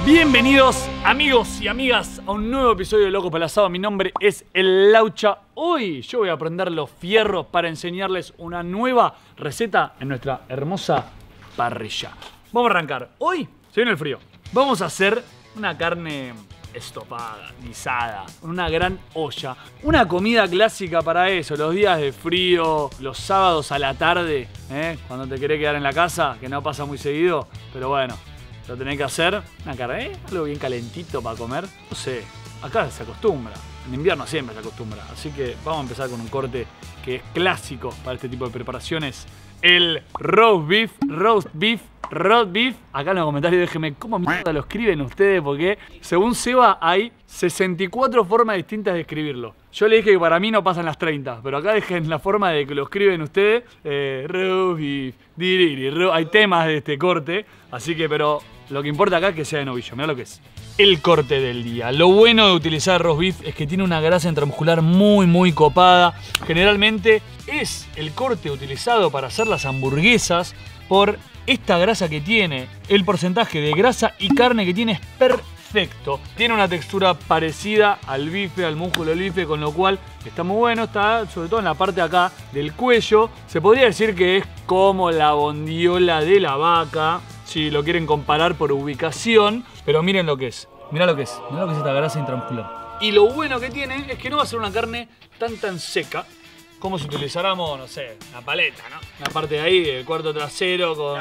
Bienvenidos amigos y amigas a un nuevo episodio de Loco para el Asado. Mi nombre es El Laucha. Hoy yo voy a prender los fierros para enseñarles una nueva receta en nuestra hermosa parrilla. Vamos a arrancar. Hoy se viene el frío. Vamos a hacer una carne estopada, guisada, una gran olla. Una comida clásica para eso, los días de frío, los sábados a la tarde, cuando te querés quedar en la casa, que no pasa muy seguido, pero bueno. Lo tenés que hacer, una carne, algo bien calentito para comer. No sé, acá se acostumbra. En invierno siempre se acostumbra. Así que vamos a empezar con un corte que es clásico para este tipo de preparaciones. El roast beef. Acá en los comentarios déjenme cómo mierda lo escriben ustedes, porque según Seba hay 64 formas distintas de escribirlo. Yo le dije que para mí no pasan las 30, pero acá dejen la forma de que lo escriben ustedes. Roast beef, hay temas de este corte, así que, pero lo que importa acá es que sea de novillo. Mirá lo que es. El corte del día. Lo bueno de utilizar roast beef es que tiene una grasa intramuscular muy copada. Generalmente es el corte utilizado para hacer las hamburguesas por esta grasa que tiene. El porcentaje de grasa y carne que tiene es perfecto. Tiene una textura parecida al bife, al músculo del bife, con lo cual está muy bueno. Está sobre todo en la parte de acá del cuello. Se podría decir que es como la bondiola de la vaca, si lo quieren comparar por ubicación. Pero miren lo que es. Mirá lo que es. Mirá lo que es esta grasa intramuscular. Y lo bueno que tiene es que no va a ser una carne tan seca como si utilizáramos, no sé, una paleta, ¿no? Una parte de ahí, el cuarto trasero con...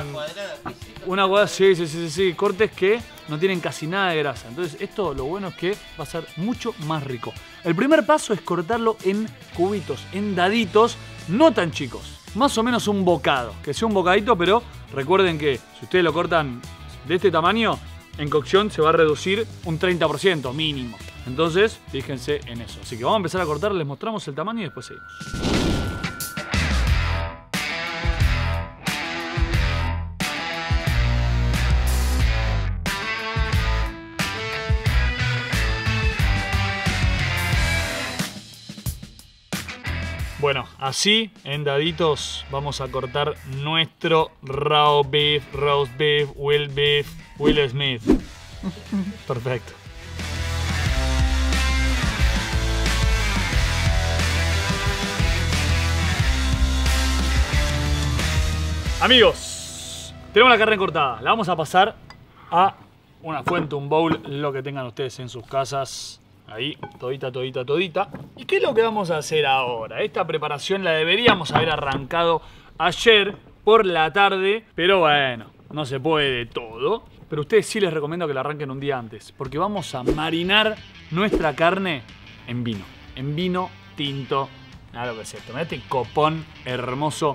Una cuadrada, sí. Cortes que no tienen casi nada de grasa. Entonces esto lo bueno es que va a ser mucho más rico. El primer paso es cortarlo en cubitos, en daditos, no tan chicos. Más o menos un bocado, que sea un bocadito, pero recuerden que si ustedes lo cortan de este tamaño, en cocción se va a reducir un 30% mínimo. Entonces, fíjense en eso. Así que vamos a empezar a cortar, les mostramos el tamaño y después seguimos. Bueno, así en daditos vamos a cortar nuestro roast beef, Will Smith. Perfecto. Amigos, tenemos la carne cortada. La vamos a pasar a una fuente, un bowl, lo que tengan ustedes en sus casas. Ahí, todita. ¿Y qué es lo que vamos a hacer ahora? Esta preparación la deberíamos haber arrancado ayer por la tarde, pero bueno, no se puede todo. Pero a ustedes sí les recomiendo que la arranquen un día antes, porque vamos a marinar nuestra carne en vino tinto. Mirá lo que es esto, mirá este copón hermoso.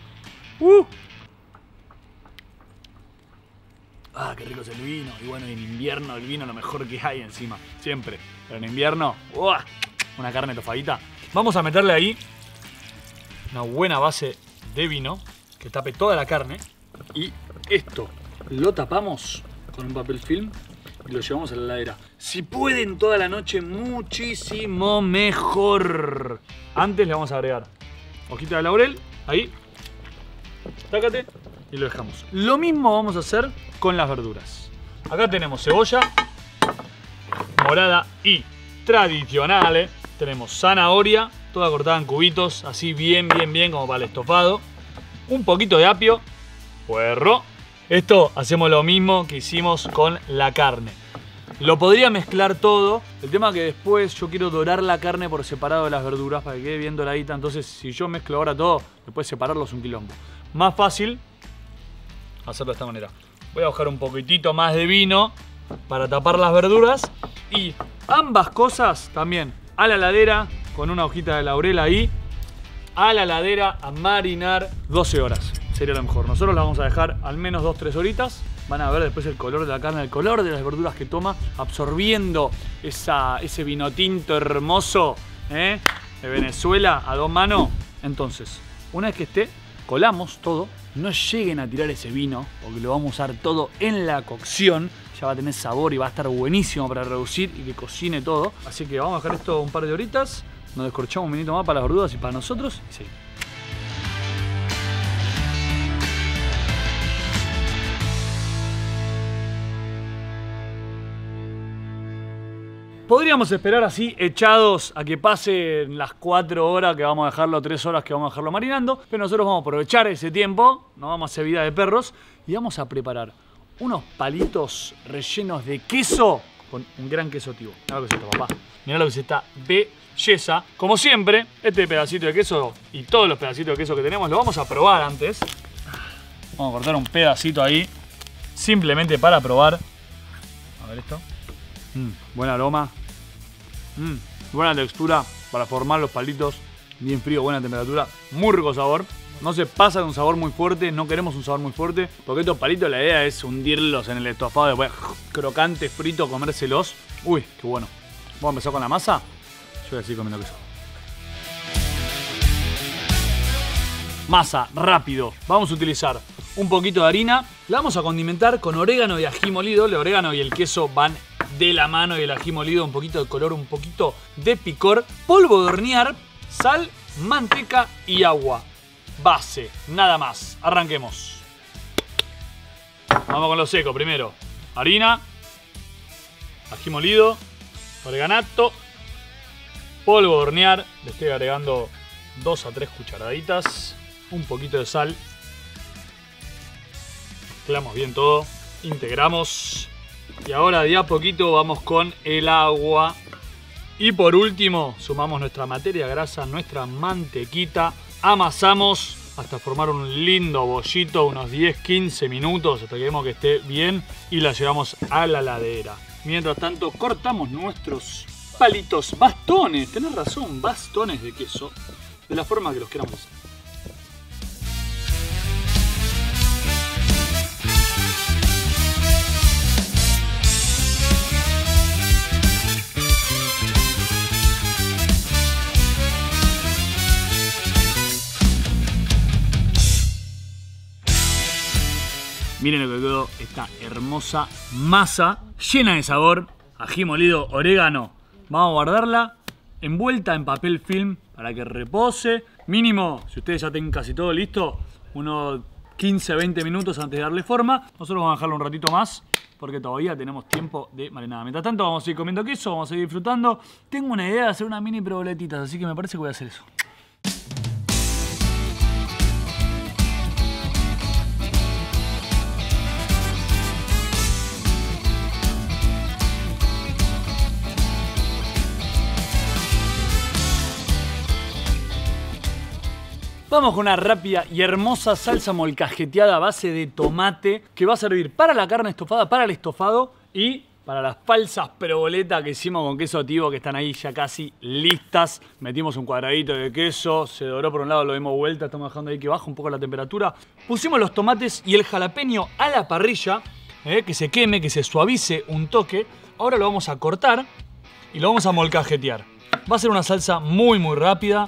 Ah, qué rico es el vino. Y bueno, en invierno el vino es lo mejor que hay encima, siempre. Pero en invierno, una carne tofadita. Vamos a meterle ahí una buena base de vino que tape toda la carne. Y esto lo tapamos con un papel film y lo llevamos a la heladera. Si pueden toda la noche, muchísimo mejor. Antes le vamos a agregar hojita de laurel, ahí. Tácate y lo dejamos. Lo mismo vamos a hacer con las verduras. Acá tenemos cebolla morada y tradicional. Tenemos zanahoria, toda cortada en cubitos, así bien como para el estofado. Un poquito de apio, puerro. Esto hacemos lo mismo que hicimos con la carne. Lo podría mezclar todo. El tema es que después yo quiero dorar la carne por separado de las verduras para que quede bien doradita. Entonces si yo mezclo ahora todo, después separarlo es un quilombo. Más fácil hacerlo de esta manera. Voy a buscar un poquitito más de vino para tapar las verduras. Y ambas cosas también a la heladera con una hojita de laurel ahí. A la heladera a marinar 12 horas. Sería lo mejor. Nosotros la vamos a dejar al menos 2-3 horitas. Van a ver después el color de la carne, el color de las verduras que toma, absorbiendo ese vino tinto hermoso de Venezuela a dos manos. Entonces, una vez que esté, colamos todo. No lleguen a tirar ese vino, porque lo vamos a usar todo en la cocción. Ya va a tener sabor y va a estar buenísimo para reducir y que cocine todo. Así que vamos a dejar esto un par de horitas. Nos descorchamos un minuto más para las verduras y para nosotros. Y seguimos. Podríamos esperar así, echados, a que pasen las 4 horas que vamos a dejarlo, 3 horas que vamos a dejarlo marinando. Pero nosotros vamos a aprovechar ese tiempo, nos vamos a hacer vida de perros y vamos a preparar unos palitos rellenos de queso con un gran queso tivo. Mirá lo que es esto, papá. Mirá lo que es esta belleza. Como siempre, este pedacito de queso y todos los pedacitos de queso que tenemos lo vamos a probar antes. Vamos a cortar un pedacito ahí, simplemente para probar. A ver esto. Buen aroma. Buena textura para formar los palitos. Bien frío, buena temperatura. Muy rico sabor. No se pasa de un sabor muy fuerte. No queremos un sabor muy fuerte. Porque estos palitos la idea es hundirlos en el estofado. Después crocante, frito, comérselos. Uy, qué bueno. Vamos a empezar con la masa. Yo voy a seguir comiendo queso. Masa, rápido. Vamos a utilizar un poquito de harina. La vamos a condimentar con orégano y ají molido. El orégano y el queso van de la mano y el ají molido, un poquito de color, un poquito de picor, polvo de hornear, sal, manteca y agua. Base, nada más. Arranquemos. Vamos con lo seco primero. Harina, ají molido, oreganato, polvo de hornear. Le estoy agregando 2 a 3 cucharaditas, un poquito de sal. Mezclamos bien todo, integramos. Y ahora de a poquito vamos con el agua. Y por último sumamos nuestra materia grasa, nuestra mantequita. Amasamos hasta formar un lindo bollito, unos 10-15 minutos hasta que vemos que esté bien. Y la llevamos a la heladera. Mientras tanto cortamos nuestros palitos, bastones, tenés razón, bastones de queso, de la forma que los queramos hacer. Miren lo que quedó esta hermosa masa, llena de sabor, ají molido, orégano. Vamos a guardarla envuelta en papel film para que repose. Mínimo, si ustedes ya tienen casi todo listo, unos 15-20 minutos antes de darle forma. Nosotros vamos a dejarlo un ratito más porque todavía tenemos tiempo de marinada. Mientras tanto vamos a seguir comiendo queso, vamos a seguir disfrutando. Tengo una idea de hacer una mini proboletitas, así que me parece que voy a hacer eso. Vamos con una rápida y hermosa salsa molcajeteada a base de tomate que va a servir para la carne estofada, para el estofado y para las falsas proboletas que hicimos con queso tivo que están ahí ya casi listas. Metimos un cuadradito de queso, se doró por un lado, lo dimos vuelta, estamos dejando ahí que baja un poco la temperatura. Pusimos los tomates y el jalapeño a la parrilla, que se queme, que se suavice un toque. Ahora lo vamos a cortar y lo vamos a molcajetear. Va a ser una salsa muy rápida.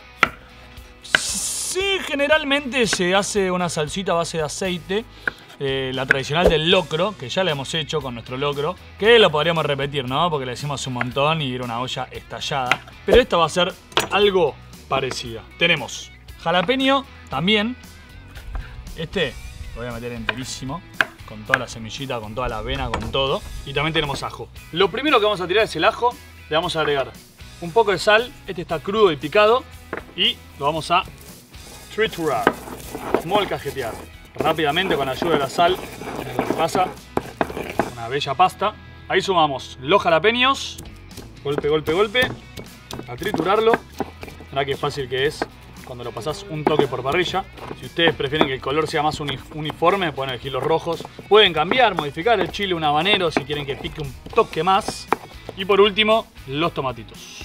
Sí, generalmente se hace una salsita a base de aceite, la tradicional del locro, que ya la hemos hecho con nuestro locro, que lo podríamos repetir, ¿no? Porque le hicimos un montón y era una olla estallada. Pero esta va a ser algo parecida. Tenemos jalapeño también. Este lo voy a meter enterísimo, con toda la semillita, con toda la avena, con todo. Y también tenemos ajo. Lo primero que vamos a tirar es el ajo. Le vamos a agregar un poco de sal. Este está crudo y picado. Y lo vamos a triturar, molcajetear rápidamente con la ayuda de la sal. Miren lo que pasa, una bella pasta. Ahí sumamos los jalapeños, golpe, golpe, golpe, a triturarlo. Mirá qué fácil que es cuando lo pasás un toque por parrilla. Si ustedes prefieren que el color sea más uniforme, pueden elegir los rojos. Pueden cambiar, modificar el chile, un habanero si quieren que pique un toque más. Y por último, los tomatitos.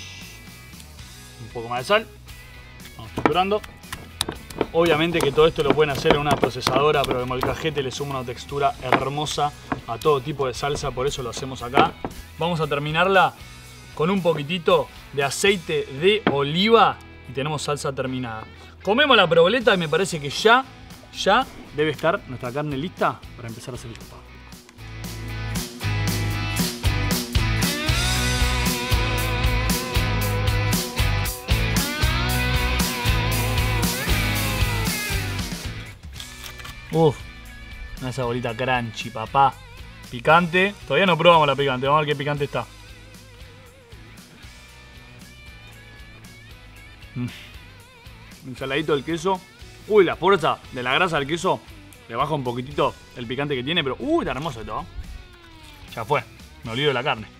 Un poco más de sal. Vamos triturando. Obviamente que todo esto lo pueden hacer en una procesadora, pero el molcajete le suma una textura hermosa a todo tipo de salsa, por eso lo hacemos acá. Vamos a terminarla con un poquitito de aceite de oliva y tenemos salsa terminada. Comemos la proboleta y me parece que ya debe estar nuestra carne lista para empezar a hacer el estofado. Uff, esa bolita crunchy, papá. Picante. Todavía no probamos la picante, vamos a ver qué picante está. Ensaladito del queso. Uy, la fuerza de la grasa del queso le baja un poquitito el picante que tiene, pero uy, está hermoso esto. Ya fue, me olvido de la carne.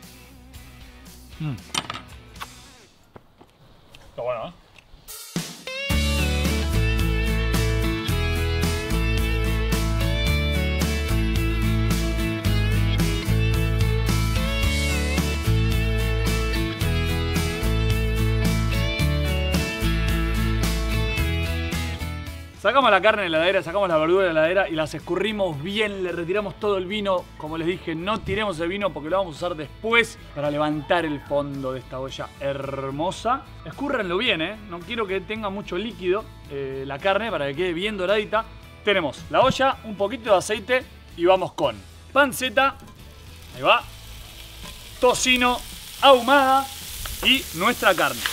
Está bueno, ¿eh? Sacamos la carne de la heladera, sacamos la verdura de la heladera y las escurrimos bien, le retiramos todo el vino. Como les dije, no tiremos el vino porque lo vamos a usar después para levantar el fondo de esta olla hermosa. Escúrranlo bien, no quiero que tenga mucho líquido la carne para que quede bien doradita. Tenemos la olla, un poquito de aceite y vamos con panceta, ahí va, tocino, ahumada y nuestra carne.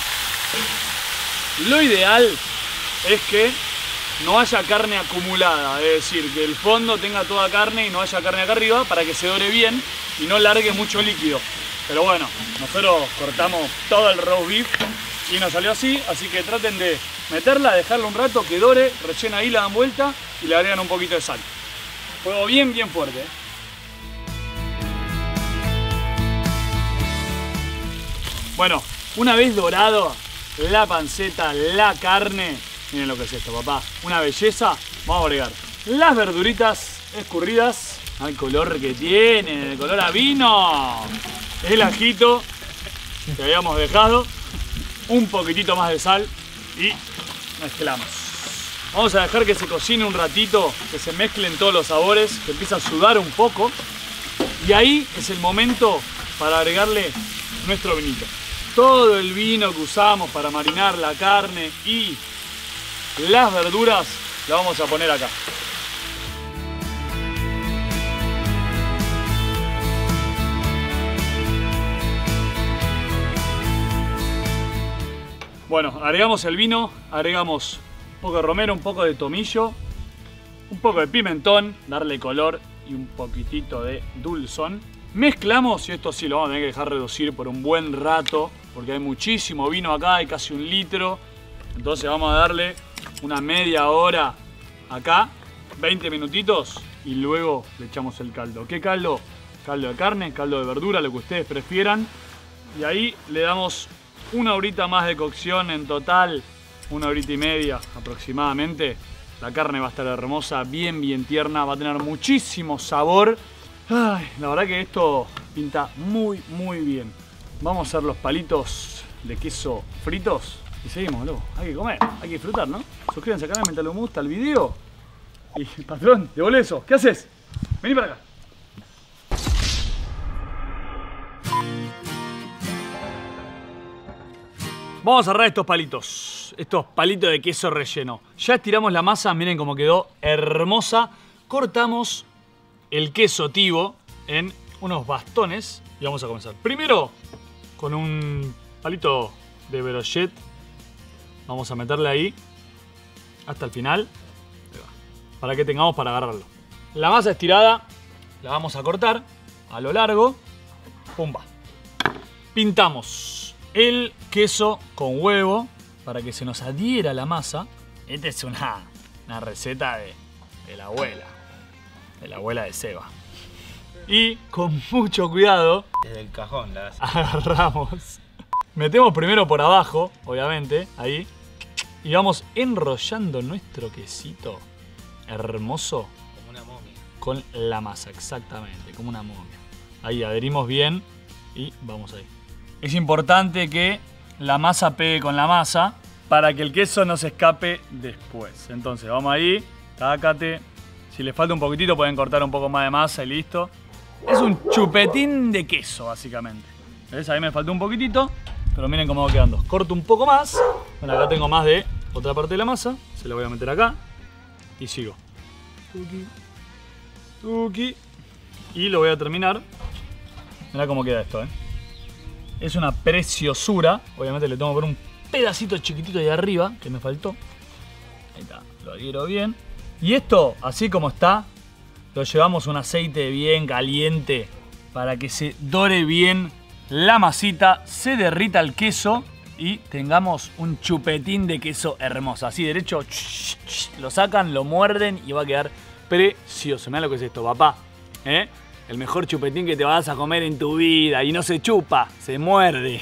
Lo ideal es que no haya carne acumulada, es decir, que el fondo tenga toda carne y no haya carne acá arriba para que se dore bien y no largue mucho líquido. Pero bueno, nosotros cortamos todo el roast beef y nos salió así que traten de meterla, dejarla un rato que dore, rellena ahí, la dan vuelta y le agregan un poquito de sal. Fuego bien fuerte. Bueno, una vez dorado la panceta, la carne, miren lo que es esto, papá, una belleza. Vamos a agregar las verduritas escurridas al color que tienen, el color a vino, el ajito que habíamos dejado, un poquitito más de sal y mezclamos. Vamos a dejar que se cocine un ratito, que se mezclen todos los sabores, que empiece a sudar un poco y ahí es el momento para agregarle nuestro vinito. Todo el vino que usamos para marinar la carne y las verduras la vamos a poner acá. Bueno, agregamos el vino, agregamos un poco de romero, un poco de tomillo, un poco de pimentón, darle color y un poquitito de dulzón. Mezclamos y esto sí lo vamos a tener que dejar reducir por un buen rato porque hay muchísimo vino acá, hay casi 1 litro. Entonces vamos a darle una media hora acá, 20 minutitos y luego le echamos el caldo. ¿Qué caldo? Caldo de carne, caldo de verdura, lo que ustedes prefieran. Y ahí le damos 1 horita más de cocción en total, 1 horita y media aproximadamente. La carne va a estar hermosa, bien tierna, va a tener muchísimo sabor. Ay, la verdad que esto pinta muy bien. Vamos a hacer los palitos de queso fritos. Y seguimos, loco. Hay que comer, hay que disfrutar, ¿no? Suscríbanse al canal, métanle un me gusta al video. Y, patrón, devuelve eso. ¿Qué haces? Vení para acá. Vamos a cerrar estos palitos de queso relleno. Ya estiramos la masa, miren cómo quedó hermosa. Cortamos el queso tibo en unos bastones y vamos a comenzar. Primero, con un palito de brochet, vamos a meterle ahí hasta el final para que tengamos para agarrarlo. La masa estirada la vamos a cortar a lo largo. Pumba. Pintamos el queso con huevo para que se nos adhiera la masa. Esta es una receta de la abuela de Seba. Y con mucho cuidado, desde el cajón la hace. Agarramos. Metemos primero por abajo, obviamente, ahí. Y vamos enrollando nuestro quesito hermoso. Como una momia. Con la masa, exactamente, como una momia. Ahí adherimos bien y vamos ahí. Es importante que la masa pegue con la masa para que el queso no se escape después. Entonces vamos ahí, tácate. Si les falta un poquitito pueden cortar un poco más de masa y listo. Es un chupetín de queso, básicamente. ¿Ves? Ahí me faltó un poquitito, pero miren cómo va quedando. Corto un poco más. Bueno, acá tengo más de otra parte de la masa. Se la voy a meter acá. Y sigo. Tuki. Tuki. Y lo voy a terminar. Mirá cómo queda esto, Es una preciosura. Obviamente le tengo que poner un pedacito chiquitito de arriba que me faltó. Ahí está. Lo adhiero bien. Y esto, así como está, lo llevamos a un aceite bien caliente para que se dore bien la masita, se derrita el queso y tengamos un chupetín de queso hermoso. Así derecho, lo sacan, lo muerden y va a quedar precioso. Mirá lo que es esto, papá. El mejor chupetín que te vas a comer en tu vida. Y no se chupa, se muerde.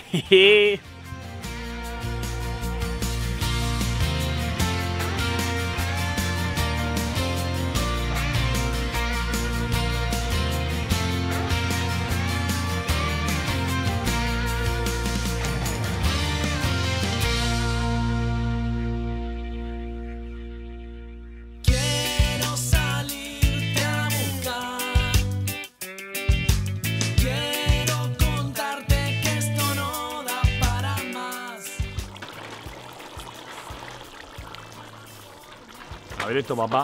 A ver esto, papá.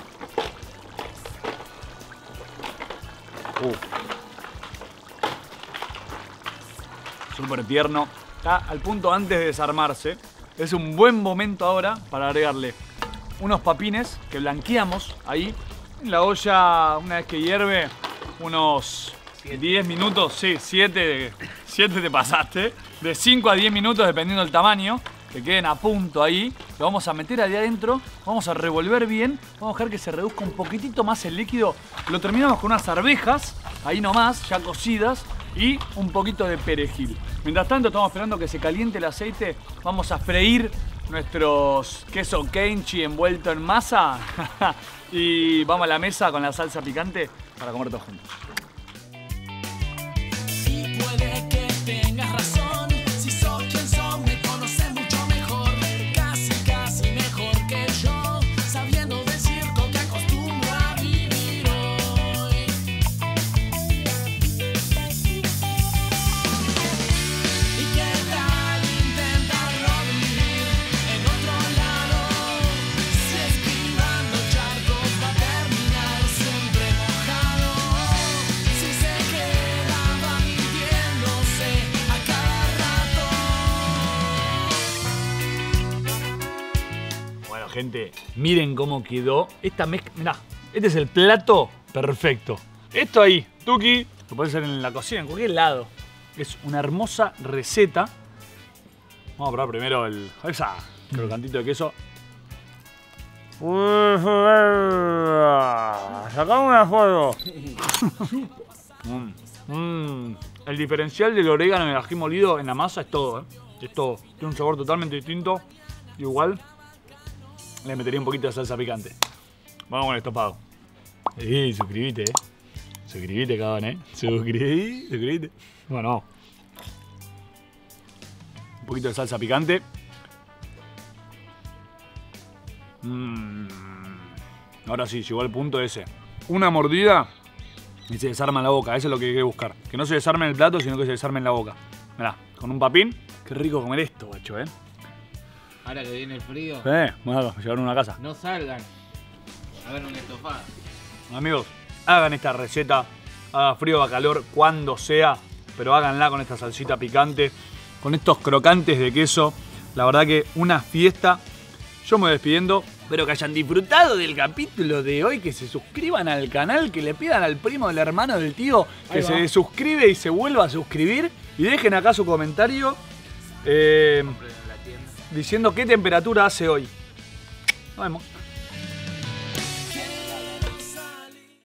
Súper tierno. Está al punto antes de desarmarse. Es un buen momento ahora para agregarle unos papines que blanqueamos ahí en la olla. Una vez que hierve, unos 10 minutos. Sí, 7 te pasaste. De 5 a 10 minutos dependiendo del tamaño. Que queden a punto ahí, lo vamos a meter ahí adentro, vamos a revolver bien, vamos a dejar que se reduzca un poquitito más el líquido, lo terminamos con unas arvejas, ahí nomás, ya cocidas, y un poquito de perejil. Mientras tanto estamos esperando que se caliente el aceite, vamos a freír nuestros queso kenchi envuelto en masa y vamos a la mesa con la salsa picante para comer todos juntos. Y puede que tengas razón. Gente, miren cómo quedó esta mezcla. Mirá, este es el plato perfecto. Esto ahí, tuki, lo puede hacer en la cocina, en cualquier lado. Es una hermosa receta. Vamos a probar primero el crocantito de queso. Sacame una foto. El diferencial del orégano y el ají molido en la masa es todo, Es todo. Tiene un sabor totalmente distinto. Igual le metería un poquito de salsa picante. Vamos con el estofado. Suscribite, Suscribite, cabrón, Suscribite. Bueno. Un poquito de salsa picante. Ahora sí, llegó al punto ese. Una mordida y se desarma en la boca. Eso es lo que hay que buscar. Que no se desarme en el plato, sino que se desarme en la boca. Mirá, con un papín. Qué rico comer esto, guacho, Ahora que viene el frío, vamos a llevar una casa. no salgan. Hagan un estofado. Amigos, hagan esta receta, haga frío o calor, cuando sea, pero háganla con esta salsita picante, con estos crocantes de queso. La verdad que una fiesta. Yo me voy despidiendo. Espero que hayan disfrutado del capítulo de hoy, que se suscriban al canal, que le pidan al primo, del hermano, del tío, que se suscribe y se vuelva a suscribir. Y dejen acá su comentario diciendo qué temperatura hace hoy. Nos vemos.